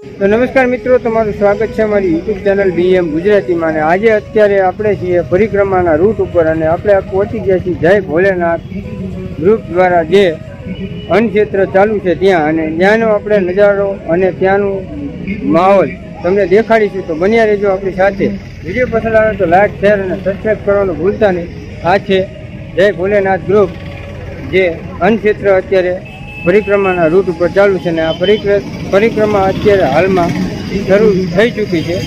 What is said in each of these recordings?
तो नमस्कार मित्रों, तमाરું स्वागत है हमारी यूट्यूब चैनल BM गुजराती में। आज अत्यारे आपणे छीए परिक्रमा रूट पर अने आपणे पहुंची गया छीए जय भोलेनाथ ग्रुप द्वारा जे अन्न क्षेत्र चालू है त्यां अने त्यानो आपणे नजारो अने त्यानुं माहोल तमने देखाड़ीशुं। तो बन्या रहेजो आपणी साथे। वीडियो पसंद आवे तो लाइक शेर अने सब्सक्राइब करवानुं भूलता नहीं। आ छे जय भोलेनाथ ग्रुप जे अन्न क्षेत्र अत्यारे परिक्रमा रूट पर चालू है। आ परिक्रमा अत्यारे हाल में शुरू थई चूकी है।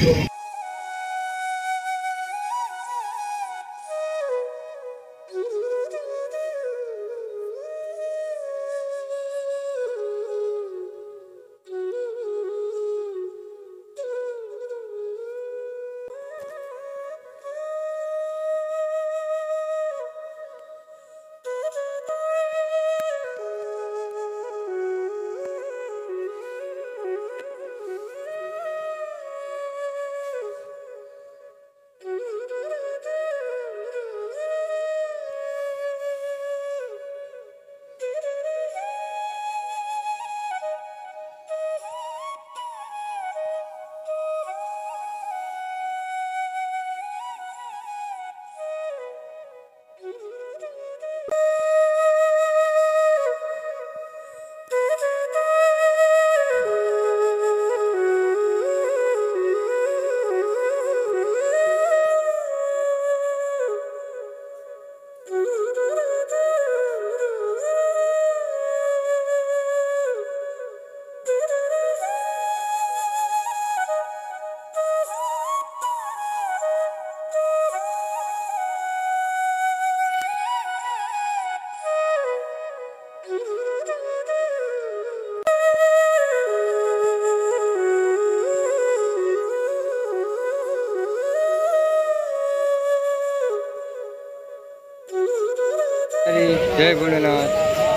जय भोलेनाथ।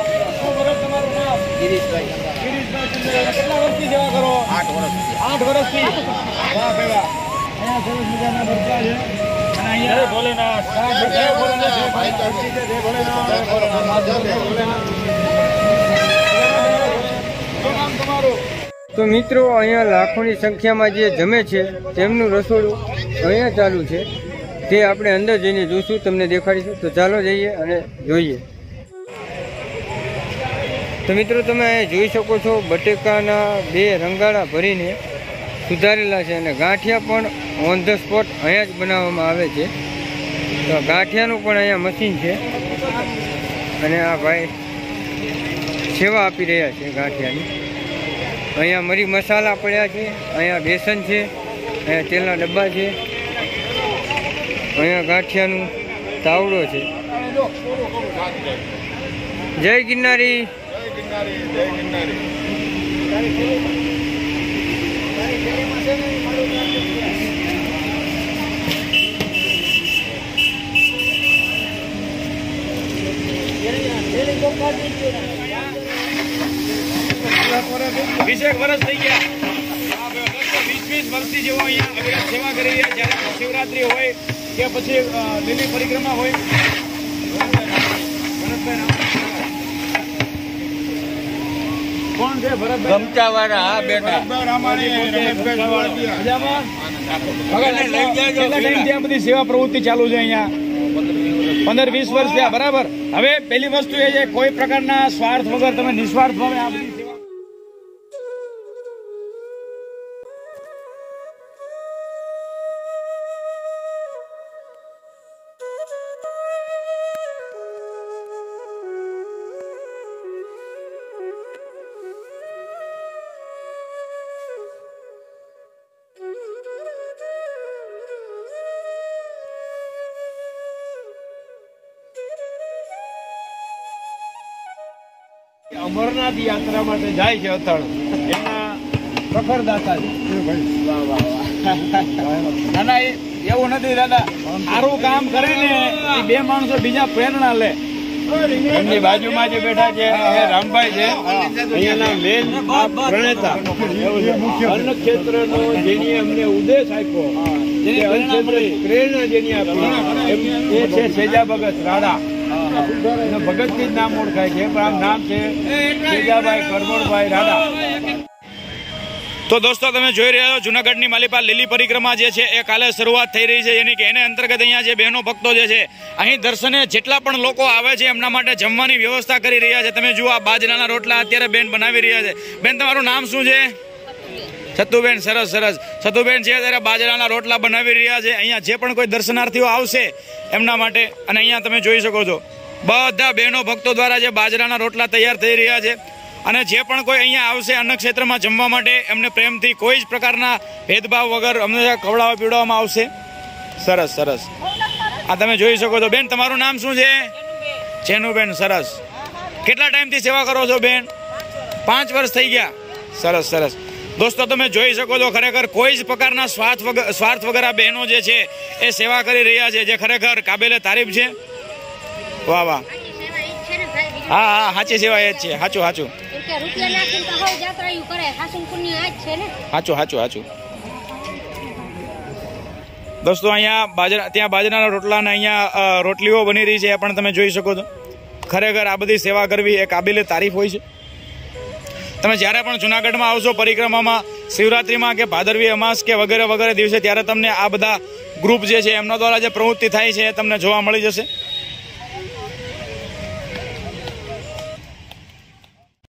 કેટલા વર્ષથી સેવા કરો? 8 વર્ષથી। વાહ ભાઈ વાહ। અહીંયા સરસ મજાના ભરતા છે અને અહીંયા જય ભોલેનાથ, જય ભોલેનાથ, જય ભોલેનાથ, જય ભોલેનાથ, જય ભોલેનાથ, જય ભોલેનાથ। શું નામ તમારું? तो मित्रों अहींया लाखोनी संख्या में जे जमे छे तेमनुं रसोडुं अहींया चालू छे। ते आपणे अंदर जईने जोईशुं, तमने देखाडीशुं। तो चालो जईए अने जोईए। तो मित्रों तमे अहीं जोई शको छो बटेकाना 2 रंगाड़ा भरीने सुधारेला छे अने गांठिया पण ऑन ध स्पॉट अहींया ज बनाववामां आवे छे। तो गांठियानुं पण अहींया मशीन छे अने आ भाई सेवा आपी रह्या छे गांठियानी। अहींया मरी मसाला पड्या छे, अहींया बेसन छे, अहींया तेलना डब्बा छे, अहींया गांठियानुं तावड़ो छे। जय गिरनारी। વીસેક વર્ષ થઈ ગયા। 20 વર્ષથી જેવો અહીંયા અવિરત સેવા કરી રહ્યા। જ્યારે શિવરાત્રી હોય કે પછી લીલી પરિક્રમા હોય। કોણ છે ભરતભાઈ? ગમચાવાળા। હા બેટા, કેટલા ટાઈમથી આ બધી સેવા પ્રવૃત્તિ ચાલુ છે અહીંયા? 15-20 વર્ષ થયા બરાબર। હવે પહેલી વસ્તુ એ છે કોઈ પ્રકારના સ્વાર્થ વગર તમે નિસ્વાર્થ ભાવે આ બધી સેવા। અમરનાથ યાત્રા માટે જાય છે અતળ એના પ્રખર દાતા છે। વાહ વાહ વાહ। ના ના એવું નથી દાદા, સારું કામ કરે ને એ 2 માણસો બીજા પ્રેરણા લે। એમની બાજુમાં જે બેઠા છે એ રામભાઈ છે, અહીંયાના મેન પ્રણેતા। અન્ન ક્ષેત્રનો જેની અમને ઉદ્દેશ આપ્યો, જેની અન્ન ક્ષેત્ર પ્રેરણા જેની આપી એ છે સેજા ભગત રાડા। ભગતથી જ નામ ઓળખાય છે, પણ આમ નામ છે સેજાભાઈ કરમણભાઈ રાડા। તો દોસ્તો તમે જોઈ રહ્યા છો જુનાગઢની માલિપા લીલી પરિક્રમા જે છે એ કાલે શરૂઆત થઈ રહી છે, એની કે એને અંતર્ગત અહીંયા જે બહેનો ભક્તો જે છે અહીં દર્શને જેટલા પણ લોકો આવે છે એમના માટે જમવાની વ્યવસ્થા કરી રહ્યા છે. તમે જુઓ આ બાજરાના રોટલા અત્યારે બેન બનાવી રહ્યા છે. બેન તમારું નામ શું છે? સતુબેન. સરસ સરસ. સતુબેન છે ત્યારે બાજરાના રોટલા બનાવી રહ્યા છે અહીંયા જે પણ કોઈ દર્શનાર્થીઓ આવશે એમના માટે. અને અહીંયા તમે જોઈ શકો છો બધા બહેનો ભક્તો દ્વારા જે બાજરાના રોટલા તૈયાર થઈ રહ્યા છે. અને જે પણ કોઈ અહીંયા આવશે અન્ન ક્ષેત્રમાં જમવા માટે એમને પ્રેમથી કોઈ જ પ્રકારના ભેદભાવ વગર અમને ખવડાવવા પીવડાવવામાં આવશે. સરસ સરસ. આ તમે જોઈ શકો છો. બેન તમારું નામ શું છે? ચેનુબેન. સરસ. કેટલા ટાઈમથી સેવા કરો છો બેન? 5 વર્ષ થઈ ગયા. સરસ સરસ. દોસ્તો તમે જોઈ શકો છો ખરેખર કોઈ જ પ્રકારના સ્વાર્થ વગર આ બહેનો જે છે એ સેવા કરી રહ્યા છે, જે ખરેખર કાબેલે તારીફ છે. વાહ વાહ. હા હા સાચી સેવા એ જ છે. સાચું સાચું સાચું સાચું સાચું. દોસ્તો અહીંયા ત્યાં બાજરાના રોટલા અને અહીંયા રોટલીઓ બની રહી છે એ પણ તમે જોઈ શકો છો. ખરેખર આ બધી સેવા કરવી એ કાબિલે તારીફ હોય છે. તમે જ્યારે પણ જુનાગઢમાં આવશો પરિક્રમામાં, શિવરાત્રિમાં કે ભાદરવી અમાસ કે વગેરે વગેરે દિવસે, ત્યારે તમને આ બધા ગ્રુપ જે છે એમના દ્વારા જે પ્રવૃત્તિ થાય છે એ તમને જોવા મળી જશે.